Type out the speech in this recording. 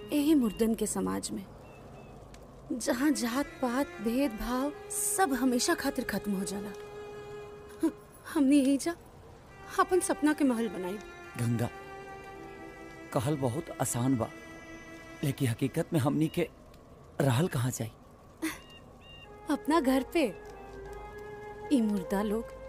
यही मुर्दन के समाज में जहाँ जात पात भेदभाव सब हमेशा खातिर खत्म हो जाला, हमने यही जा अपन सपना के महल बनाई। गंगा, कहल बहुत आसान बा, लेकिन हकीकत में हमनी के रहल कहाँ जाई? अपना घर पे। ई मुर्दा लोग